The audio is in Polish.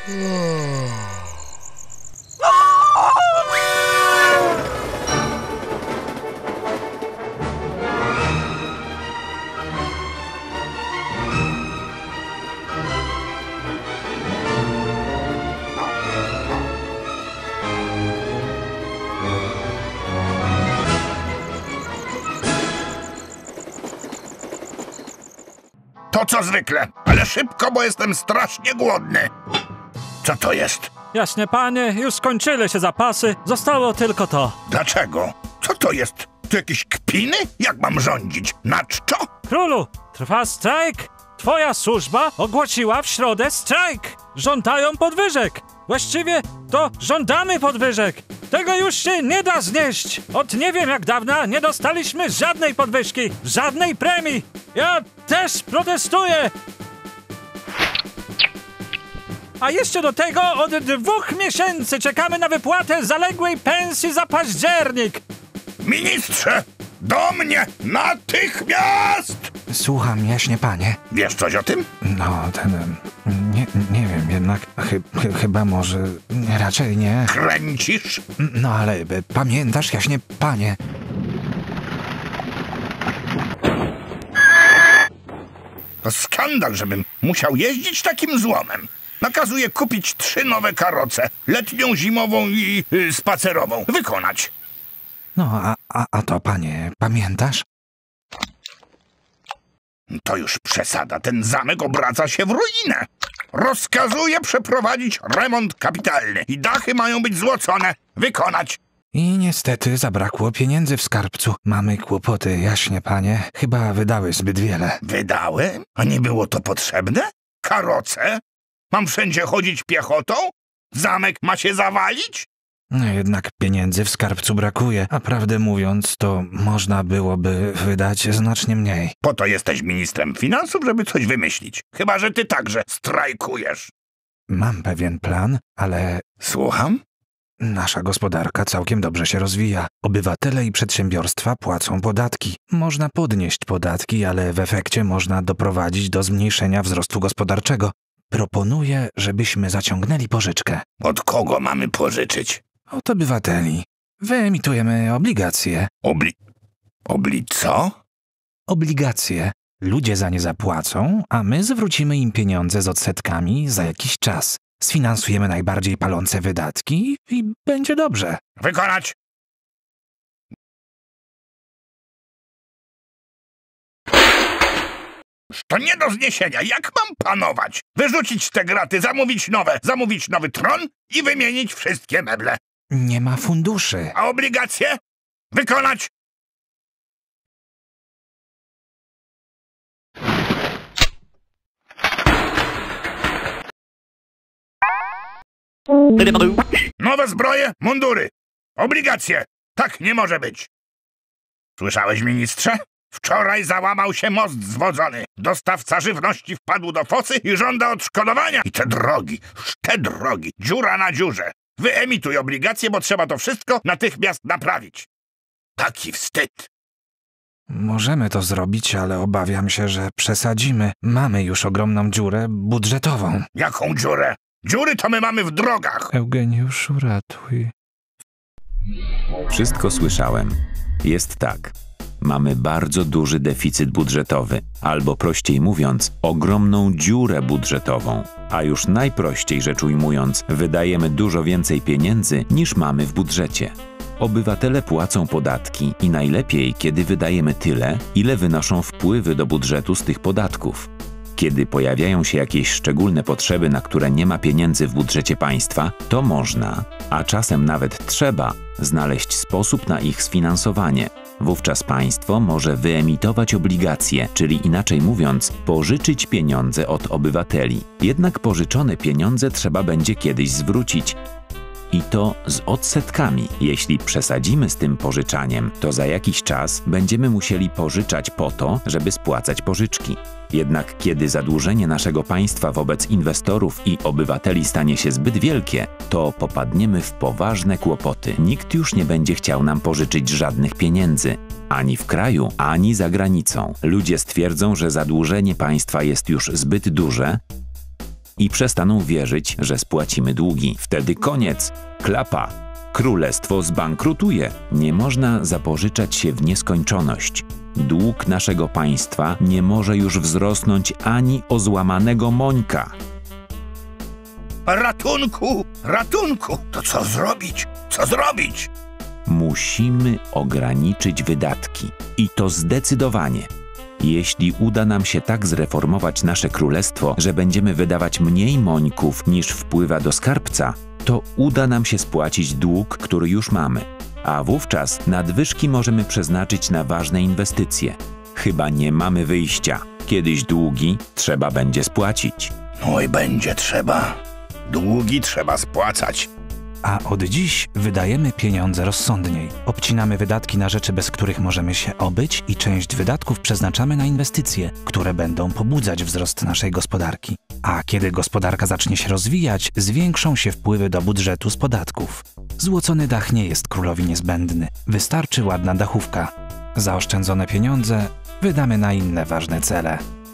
To co zwykle, ale szybko, bo jestem strasznie głodny. Co to jest? Jaśnie panie, już skończyły się zapasy, zostało tylko to. Dlaczego? Co to jest? To jakieś kpiny? Jak mam rządzić? Na czczo? Królu, trwa strajk. Twoja służba ogłosiła w środę strajk. Żądają podwyżek. Właściwie to żądamy podwyżek. Tego już się nie da znieść. Od nie wiem jak dawna nie dostaliśmy żadnej podwyżki, żadnej premii. Ja też protestuję. A jeszcze do tego od 2 miesięcy czekamy na wypłatę zaległej pensji za październik. Ministrze, do mnie natychmiast! Słucham, jaśnie panie. Wiesz coś o tym? No, nie wiem, jednak chyba może, raczej nie. Kręcisz? No ale pamiętasz, jaśnie panie. To skandal, żebym musiał jeździć takim złomem. Nakazuję kupić 3 nowe karoce. Letnią, zimową i spacerową. Wykonać. No, a to panie, pamiętasz? To już przesada. Ten zamek obraca się w ruinę. Rozkazuję przeprowadzić remont kapitalny. I dachy mają być złocone. Wykonać. I niestety zabrakło pieniędzy w skarbcu. Mamy kłopoty, jaśnie panie. Chyba wydały zbyt wiele. Wydałem? A nie było to potrzebne? Karoce? Mam wszędzie chodzić piechotą? Zamek ma się zawalić? No jednak pieniędzy w skarbcu brakuje, a prawdę mówiąc, to można byłoby wydać znacznie mniej. Po to jesteś ministrem finansów, żeby coś wymyślić. Chyba że ty także strajkujesz. Mam pewien plan, ale Słucham? nasza gospodarka całkiem dobrze się rozwija. Obywatele i przedsiębiorstwa płacą podatki. Można podnieść podatki, ale w efekcie można doprowadzić do zmniejszenia wzrostu gospodarczego. Proponuję, żebyśmy zaciągnęli pożyczkę. Od kogo mamy pożyczyć? Od obywateli. Wyemitujemy obligacje. Co? Obligacje. Ludzie za nie zapłacą, a my zwrócimy im pieniądze z odsetkami za jakiś czas. Sfinansujemy najbardziej palące wydatki i będzie dobrze. Wykonać! To nie do zniesienia. Jak mam panować? Wyrzucić te graty, zamówić nowe, zamówić nowy tron i wymienić wszystkie meble. Nie ma funduszy. A obligacje? Wykonać! Nowe zbroje, mundury. Obligacje. Tak nie może być. Słyszałeś, ministrze? Wczoraj załamał się most zwodzony. Dostawca żywności wpadł do fosy i żąda odszkodowania. I te drogi, dziura na dziurze. Wyemituj obligacje, bo trzeba to wszystko natychmiast naprawić. Taki wstyd. Możemy to zrobić, ale obawiam się, że przesadzimy. Mamy już ogromną dziurę budżetową. Jaką dziurę? Dziury to my mamy w drogach. Eugeniuszu, ratuj. Wszystko słyszałem. Jest tak. Mamy bardzo duży deficyt budżetowy, albo prościej mówiąc, ogromną dziurę budżetową. A już najprościej rzecz ujmując, wydajemy dużo więcej pieniędzy niż mamy w budżecie. Obywatele płacą podatki i najlepiej, kiedy wydajemy tyle, ile wynoszą wpływy do budżetu z tych podatków. Kiedy pojawiają się jakieś szczególne potrzeby, na które nie ma pieniędzy w budżecie państwa, to można, a czasem nawet trzeba, znaleźć sposób na ich sfinansowanie. Wówczas państwo może wyemitować obligacje, czyli inaczej mówiąc, pożyczyć pieniądze od obywateli. Jednak pożyczone pieniądze trzeba będzie kiedyś zwrócić. I to z odsetkami. Jeśli przesadzimy z tym pożyczaniem, to za jakiś czas będziemy musieli pożyczać po to, żeby spłacać pożyczki. Jednak kiedy zadłużenie naszego państwa wobec inwestorów i obywateli stanie się zbyt wielkie, to popadniemy w poważne kłopoty. Nikt już nie będzie chciał nam pożyczyć żadnych pieniędzy. Ani w kraju, ani za granicą. Ludzie stwierdzą, że zadłużenie państwa jest już zbyt duże, i przestaną wierzyć, że spłacimy długi. Wtedy koniec. Klapa. Królestwo zbankrutuje. Nie można zapożyczać się w nieskończoność. Dług naszego państwa nie może już wzrosnąć ani o złamanego mońka. Ratunku! Ratunku! To co zrobić? Co zrobić? Musimy ograniczyć wydatki. I to zdecydowanie. Jeśli uda nam się tak zreformować nasze królestwo, że będziemy wydawać mniej mońków niż wpływa do skarbca, to uda nam się spłacić dług, który już mamy. A wówczas nadwyżki możemy przeznaczyć na ważne inwestycje. Chyba nie mamy wyjścia. Kiedyś długi trzeba będzie spłacić. No i będzie trzeba. Długi trzeba spłacać. A od dziś wydajemy pieniądze rozsądniej. Obcinamy wydatki na rzeczy, bez których możemy się obyć i część wydatków przeznaczamy na inwestycje, które będą pobudzać wzrost naszej gospodarki. A kiedy gospodarka zacznie się rozwijać, zwiększą się wpływy do budżetu z podatków. Złocony dach nie jest królowi niezbędny. Wystarczy ładna dachówka. Zaoszczędzone pieniądze wydamy na inne ważne cele.